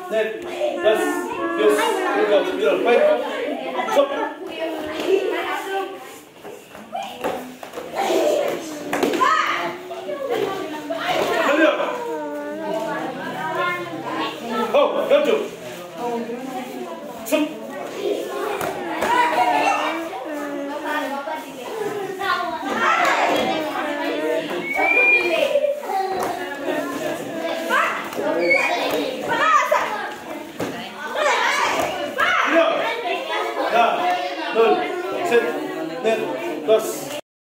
넷, 다섯, 여섯, 일곱, 여덟, 빨리. 서. 달려. 왼쪽. 서.